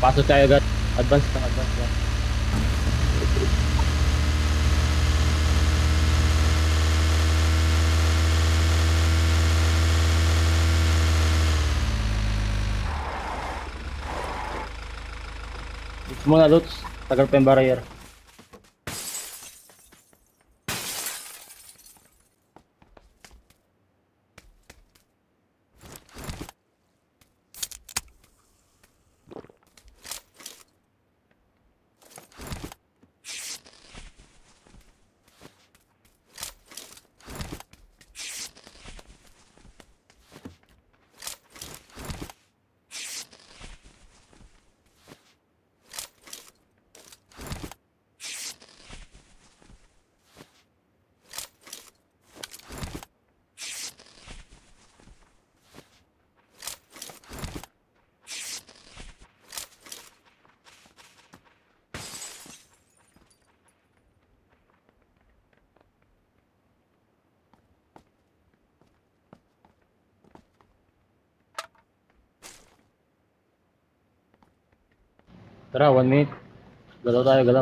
Pasok tayo agad. Advance lang, advance lang. Loots muna, loots. Tagal pa yung barrier. Tara, 1 minute. Galaw tayo, galaw.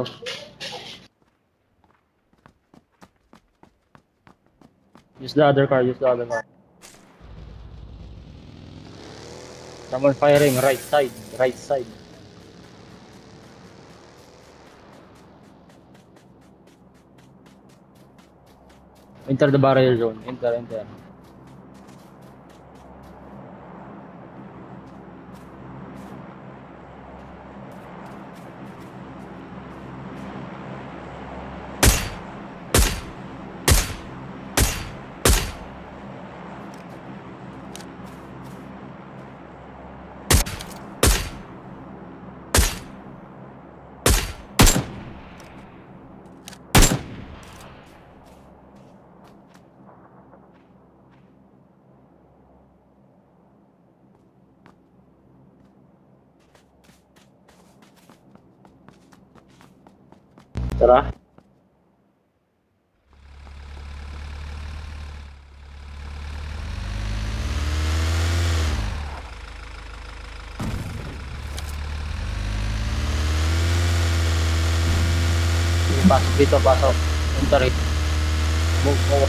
Use the other car, use the other car. Someone firing, right side, right side. Enter the barrier zone, enter, enter. Tara. Pasok dito, pasok. Enter it. Move forward.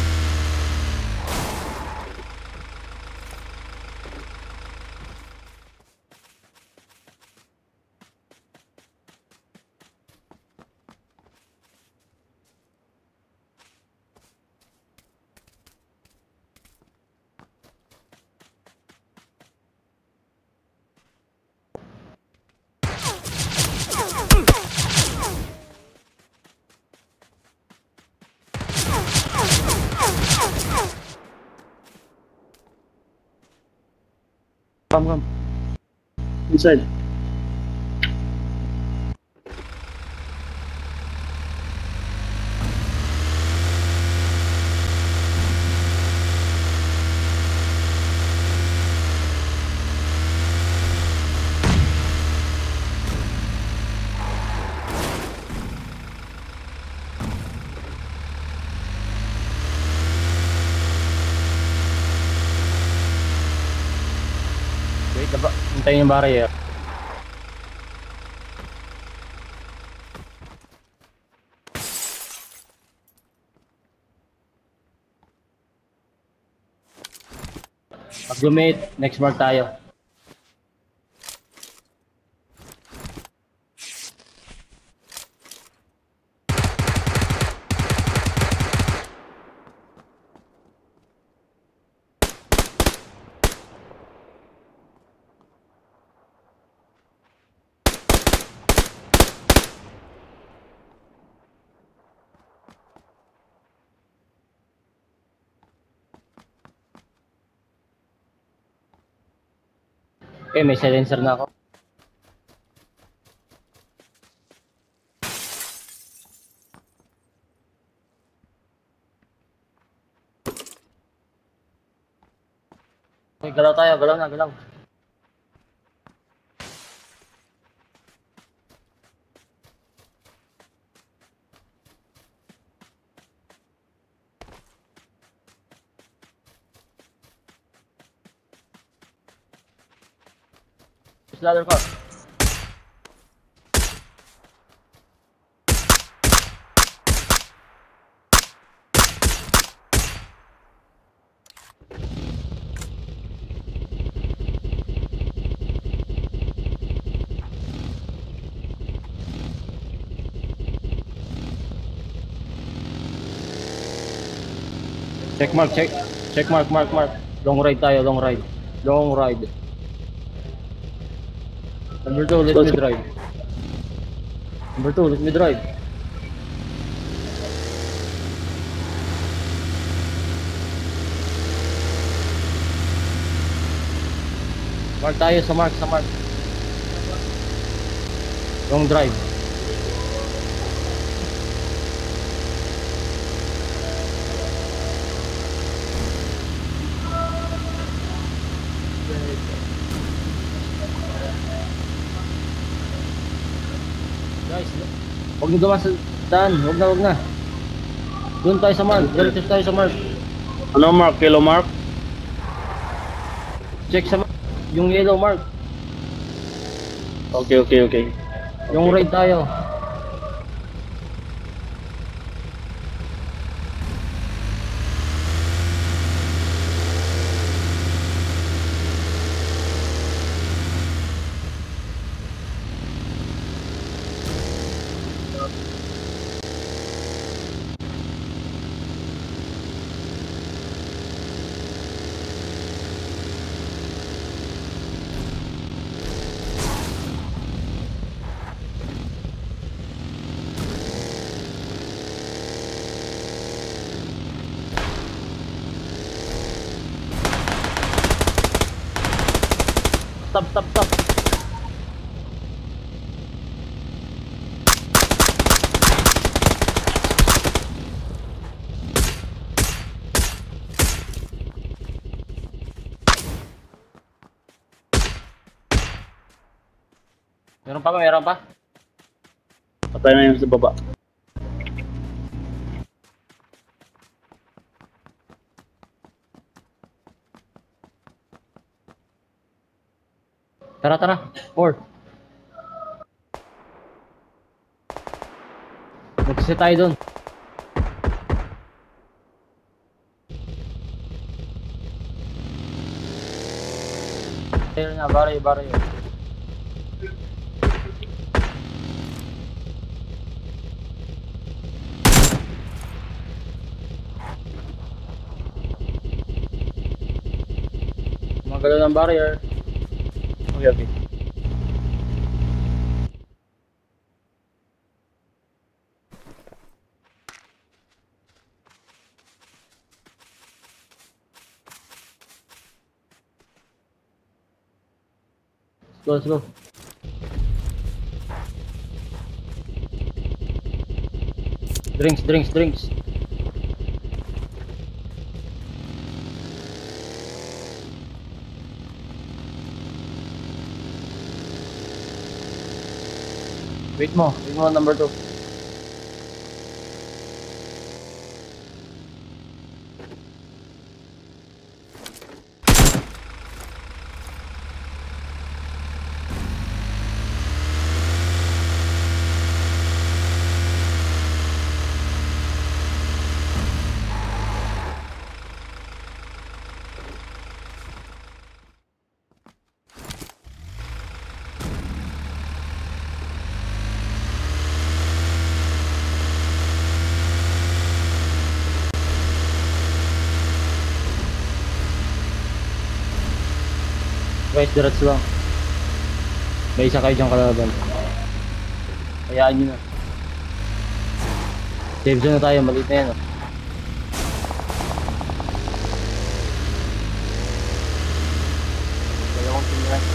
Come. Inside. Wait, hintayin yung barrier. Pag lumit, next mark tayo. Okay, may silencer na ako. Okay, galaw tayo, galaw na, galaw. Use the other car. Check mark, check. Check mark, mark, mark. Long ride tayo, long ride. Long ride. Number 2, let me drive. Number 2, let me drive. Mark tayo sa mark, sa mark. Long drive. Guys, huwag nyo gawa sa daan. Huwag na, huwag na. Doon tayo sa mark. Diretso tayo sa mark. Ano mark? Kilo mark? Check sa mark. Yung yellow mark. Okay, okay, okay. Yung ride tayo. Stop, stop, stop. Meron pa ba? Meron pa? Patay na yung sa baba. Tara, tara. 4. Magsi tayo dun. Ayun nga, barrio, barrio. Magalaw ng barrier. Okay, okay. Let's go, let's go. Drinks, drinks, drinks. Wait mo, number 2. Guys, diretso lang. May isa kayo dyan kalaban. Hayaan nyo na. Save zone na tayo, maliit na yan. Oh. Dalawang team na.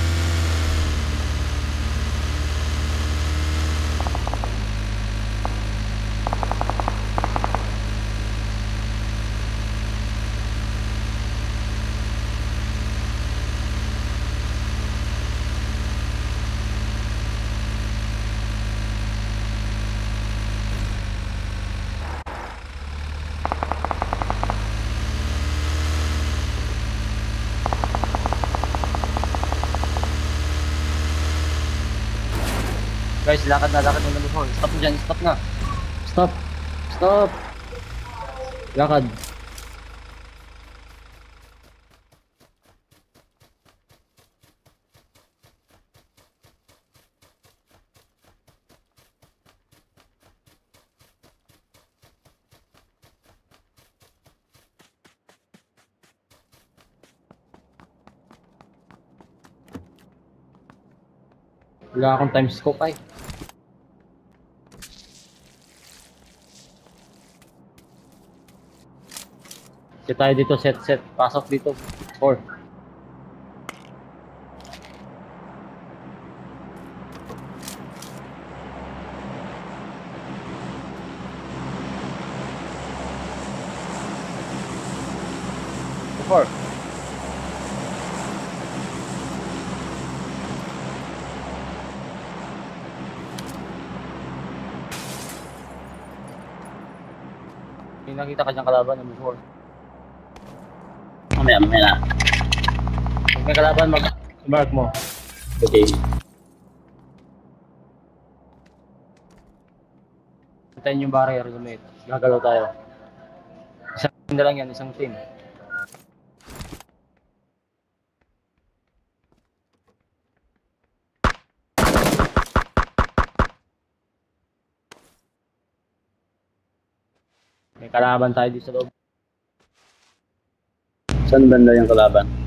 Guys, lakad na number 4. Stop na dyan, stop na. Stop. Stop. Lakad. Wala akong time scope ay. Set tayo dito, set. Pasok dito. 4. Four. May nakita ka diyang kalaban, number 4. Mamaya na. Pag may kalaban, mag-mark mo. Okay. Antayin yung barrier, lumit. Gagalaw tayo. Isang team na lang yan, isang team. May kalaban tayo dito sa loob. Saan banda yung kalaban?